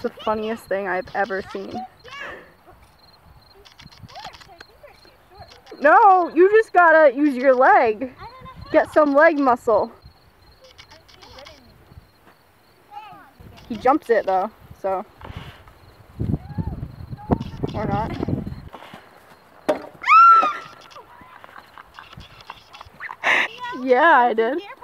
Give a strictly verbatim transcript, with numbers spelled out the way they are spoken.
the funniest thing I've ever seen. No, you just gotta use your leg. Get some leg muscle. He jumps it though, so. Or not. Yeah, I did.